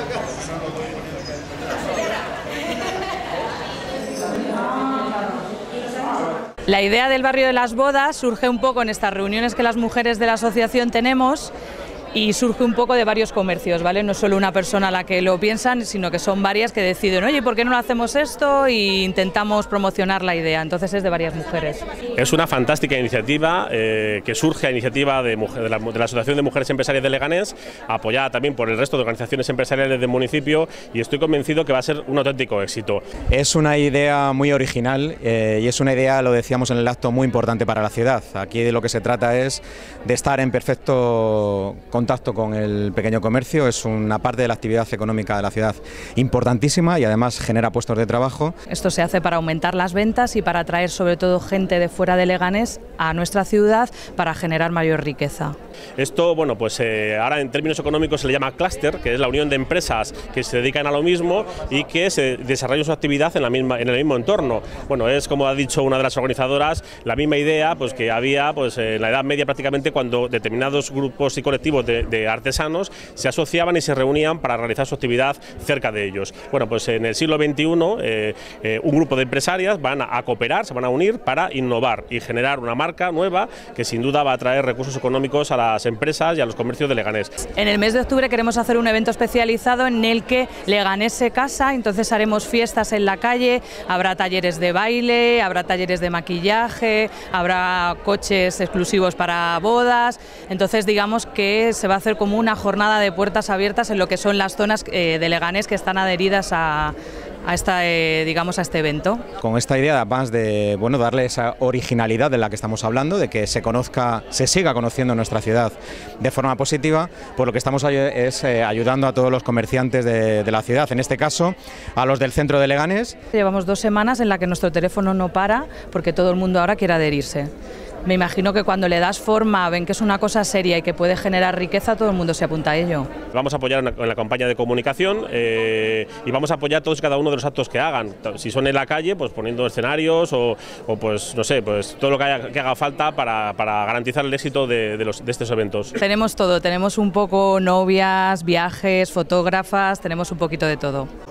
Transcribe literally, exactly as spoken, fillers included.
La idea del barrio de las bodas surge un poco en estas reuniones que las mujeres de la asociación tenemos y surge un poco de varios comercios, ¿vale? No es solo una persona la que lo piensan, sino que son varias que deciden, oye, ¿por qué no hacemos esto? Y intentamos promocionar la idea, entonces es de varias mujeres. Es una fantástica iniciativa eh, que surge a iniciativa de, mujer, de, la, de la Asociación de Mujeres Empresarias de Leganés, apoyada también por el resto de organizaciones empresariales del municipio, y estoy convencido que va a ser un auténtico éxito. Es una idea muy original eh, y es una idea, lo decíamos en el acto, muy importante para la ciudad. Aquí de lo que se trata es de estar en perfecto contacto con el pequeño comercio, es una parte de la actividad económica de la ciudad importantísima y además genera puestos de trabajo. Esto se hace para aumentar las ventas y para atraer sobre todo gente de fuera de Leganés a nuestra ciudad para generar mayor riqueza. Esto, bueno, pues eh, ahora en términos económicos se le llama clúster, que es la unión de empresas que se dedican a lo mismo y que se desarrollan su actividad en, la misma, en el mismo entorno. Bueno, es como ha dicho una de las organizadoras, la misma idea pues que había pues en la Edad Media prácticamente, cuando determinados grupos y colectivos de, de artesanos se asociaban y se reunían para realizar su actividad cerca de ellos. Bueno, pues en el siglo veintiuno eh, eh, un grupo de empresarias van a, a cooperar, se van a unir para innovar y generar una marca nueva que sin duda va a traer recursos económicos a las empresas y a los comercios de Leganés. En el mes de octubre queremos hacer un evento especializado en el que Leganés se casa, entonces haremos fiestas en la calle, habrá talleres de baile, habrá talleres de maquillaje, habrá coches exclusivos para bodas, entonces digamos que se va a hacer como una jornada de puertas abiertas en lo que son las zonas eh, de Leganés que están adheridas a a esta, eh, digamos, a este evento. Con esta idea, además de bueno, darle esa originalidad de la que estamos hablando, de que se conozca, se siga conociendo nuestra ciudad de forma positiva, pues lo que estamos es eh, ayudando a todos los comerciantes de, de la ciudad, en este caso a los del centro de Leganés. Llevamos dos semanas en la que nuestro teléfono no para porque todo el mundo ahora quiere adherirse. Me imagino que cuando le das forma, ven que es una cosa seria y que puede generar riqueza, todo el mundo se apunta a ello. Vamos a apoyar en la campaña de comunicación eh, y vamos a apoyar todos y cada uno de los actos que hagan. Si son en la calle, pues poniendo escenarios o, o pues no sé, pues todo lo que, haya, que haga falta para, para garantizar el éxito de, de, los, de estos eventos. Tenemos todo, tenemos un poco novias, viajes, fotógrafas, tenemos un poquito de todo.